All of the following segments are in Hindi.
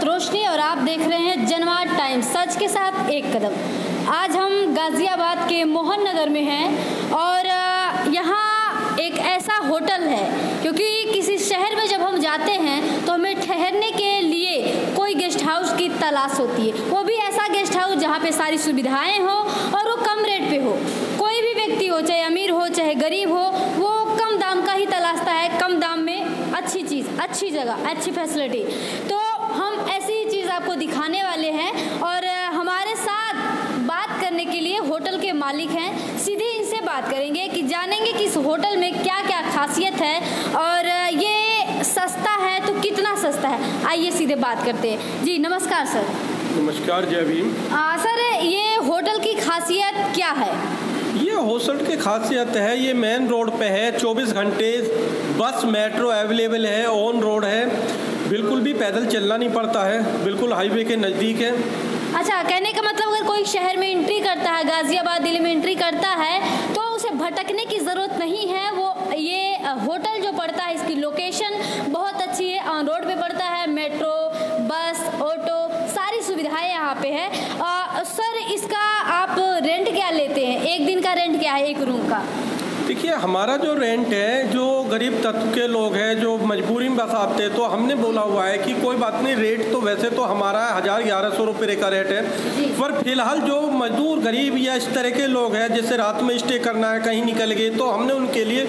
साथ रोशनी और आप देख रहे हैं जनवाद टाइम्स, सच के साथ एक कदम। आज हम गाज़ियाबाद के मोहन नगर में हैं और यहाँ एक ऐसा होटल है, क्योंकि किसी शहर में जब हम जाते हैं तो हमें ठहरने के लिए कोई गेस्ट हाउस की तलाश होती है, वो भी ऐसा गेस्ट हाउस जहाँ पे सारी सुविधाएं हो और वो कम रेट पे हो। कोई भी व्यक्ति हो, चाहे अमीर हो चाहे गरीब हो, वो कम दाम का ही तलाशता है, कम दाम में अच्छी चीज़, अच्छी जगह, अच्छी फैसिलिटी। तो हम ऐसी ही चीज़ आपको दिखाने वाले हैं और हमारे साथ बात करने के लिए होटल के मालिक हैं। सीधे इनसे बात करेंगे कि जानेंगे कि इस होटल में क्या क्या खासियत है और ये सस्ता है तो कितना सस्ता है। आइए सीधे बात करते हैं। जी नमस्कार सर। नमस्कार जय भीम। सर ये होटल की खासियत क्या है? ये होटल की खासियत है, ये मेन रोड पे है, 24 घंटे बस मेट्रो अवेलेबल है, ऑन रोड है, बिल्कुल भी पैदल चलना नहीं पड़ता है, बिल्कुल हाईवे के नज़दीक है। अच्छा, कहने का मतलब अगर कोई शहर में एंट्री करता है, गाज़ियाबाद दिल्ली में एंट्री करता है तो उसे भटकने की ज़रूरत नहीं है। वो ये होटल जो पड़ता है, इसकी लोकेशन बहुत अच्छी है, ऑन रोड पे पड़ता है, मेट्रो, बस, ऑटो, सारी सुविधाएं यहाँ पे है। सर इसका आप रेंट क्या लेते हैं? एक दिन का रेंट क्या है एक रूम का? देखिए हमारा जो रेंट है, जो गरीब तत्व के लोग हैं जो मजबूरी में बस आते हैं, तो हमने बोला हुआ है कि कोई बात नहीं, रेट तो वैसे तो हमारा 1100 रुपये का रेट है, पर फिलहाल जो मजदूर गरीब या इस तरह के लोग हैं जैसे रात में स्टे करना है, कहीं निकल गए, तो हमने उनके लिए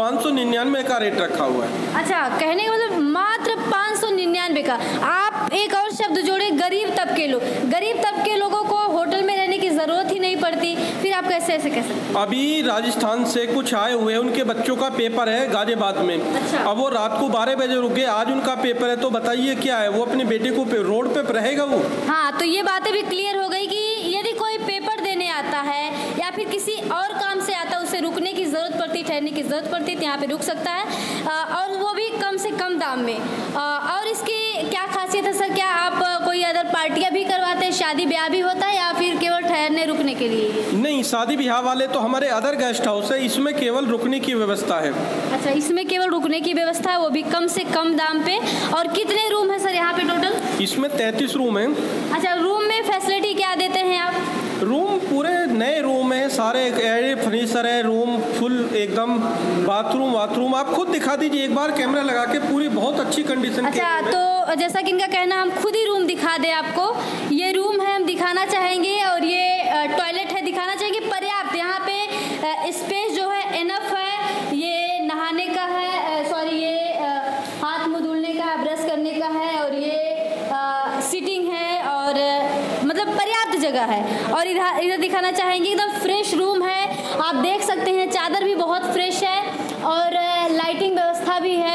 599 का रेट रखा हुआ है। अच्छा, कहने का मतलब मात्र 599 का। आप एक और शब्द जोड़े, गरीब तबके लोग। गरीब तबके लोगों को होटल में रहने की ज़रूरत ही नहीं पड़ती, फिर आप कैसे ऐसे कह सकते? अभी राजस्थान से कुछ आए हुए हैं, उनके बच्चों का पेपर है गाजियाबाद में। अच्छा। अब वो रात को 12 बजे रुके, आज उनका पेपर है, तो बताइए क्या है, वो अपने बेटे को रोड पे रहेगा वो? हाँ, तो ये बातें भी क्लियर हो गई कि यदि कोई पेपर देने आता है या फिर किसी और काम से आता है, उसे रुकने की ज़रूरत पड़ती, ठहरने की ज़रूरत पड़ती, तो यहाँ पे रुक सकता है और वो भी कम से कम दाम में। और इसकी क्या खासियत है सर? क्या आप कोई अदर पार्टियाँ भी करवाते हैं, शादी ब्याह भी होता है या फिर केवल ठहरने रुकने के लिए? नहीं, शादी ब्याह वाले तो हमारे अदर गेस्ट हाउस है, इसमें केवल रुकने की व्यवस्था है। अच्छा, इसमें केवल रुकने की व्यवस्था है, वो भी कम से कम दाम पे। और कितने रूम है सर यहाँ पे टोटल? इसमें 33 रूम है। अच्छा, रूम में फैसिलिटी क्या देते हैं आप? रूम पूरे नए रूम है, सारे एयर फर्नीचर है, रूम फुल एकदम, बाथरूम आप खुद दिखा दीजिए एक बार कैमरा लगा के, पूरी बहुत अच्छी कंडीशन। अच्छा, तो जैसा कि इनका कहना, हम खुद ही रूम दिखा दें आपको। ये रूम है, हम दिखाना चाहेंगे, और ये टॉयलेट है, दिखाना चाहेंगे, पर्याप्त। यहाँ पे स्पेस जो है इनफ है, ये नहाने का है, सॉरी ये हाथ मुँह धुलने का है, ब्रश करने का है, और ये सीटिंग है, और मतलब पर्याप्त जगह है। और इधर दिखाना चाहेंगे, एकदम फ्रेश रूम है, आप देख सकते हैं, चादर भी बहुत फ्रेश है और लाइटिंग व्यवस्था भी है।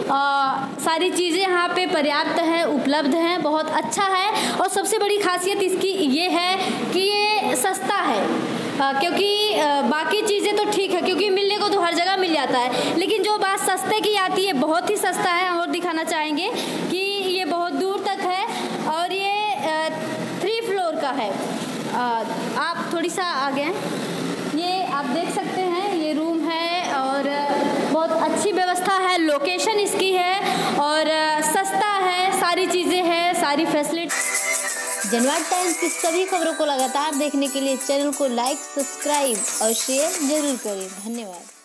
सारी चीज़ें यहाँ पे पर्याप्त है, उपलब्ध हैं, बहुत अच्छा है। और सबसे बड़ी खासियत इसकी ये है कि ये सस्ता है, क्योंकि बाकी चीज़ें तो ठीक है, क्योंकि मिलने को तो हर जगह मिल जाता है, लेकिन जो बात सस्ते की आती है, बहुत ही सस्ता है। और दिखाना चाहेंगे कि ये बहुत दूर तक है और ये 3 फ्लोर का है। आप थोड़ी सा आगे हैं, ये आप देख सकते हैं, ये रूम है और बहुत अच्छी व्यवस्था है, लोकेशन इसकी है और सस्ता है, सारी चीज़ें हैं, सारी फैसिलिटी। जनवाद टाइम्स की सभी खबरों को लगातार देखने के लिए चैनल को लाइक, सब्सक्राइब और शेयर जरूर करें। धन्यवाद।